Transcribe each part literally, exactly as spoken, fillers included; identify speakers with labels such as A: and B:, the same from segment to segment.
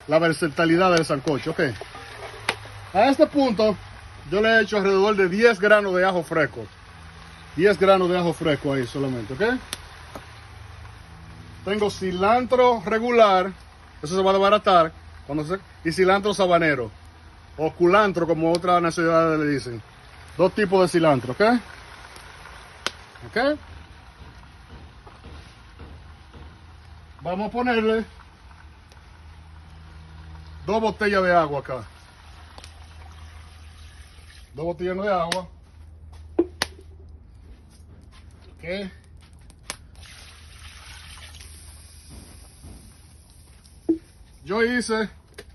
A: la versatilidad del sancocho, ok. A este punto, yo le he hecho alrededor de diez granos de ajo fresco. diez granos de ajo fresco ahí solamente, ok. Tengo cilantro regular, eso se va a desbaratar, cuando se, y cilantro sabanero, o culantro como otras nacionalidades le dicen. Dos tipos de cilantro, ok. Ok. Vamos a ponerle dos botellas de agua acá. Dos botellas de agua. Ok. Yo hice,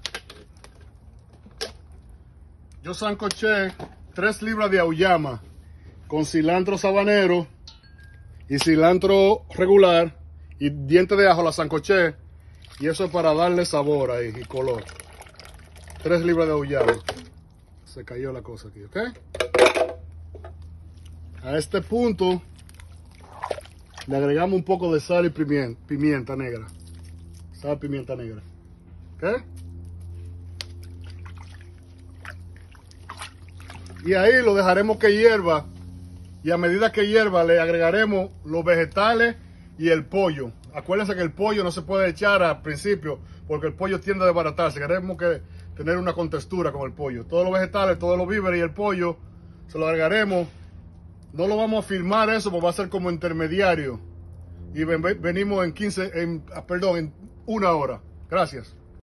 A: yo sancoché tres libras de auyama con cilantro sabanero y cilantro regular y dientes de ajo, la sancoché, y eso es para darle sabor ahí y color. Tres libras de auyama. Se cayó la cosa aquí, ¿ok? A este punto le agregamos un poco de sal y pimienta, pimienta negra. Sal y pimienta negra. ¿Ok? Y ahí lo dejaremos que hierva. Y a medida que hierva le agregaremos los vegetales y el pollo. Acuérdense que el pollo no se puede echar al principio porque el pollo tiende a desbaratarse. Queremos que tener una contextura con el pollo. Todos los vegetales, todos los víveres y el pollo se lo agregaremos. No lo vamos a filmar eso porque va a ser como intermediario. Y ven, venimos en quince, en, perdón, en una hora. Gracias.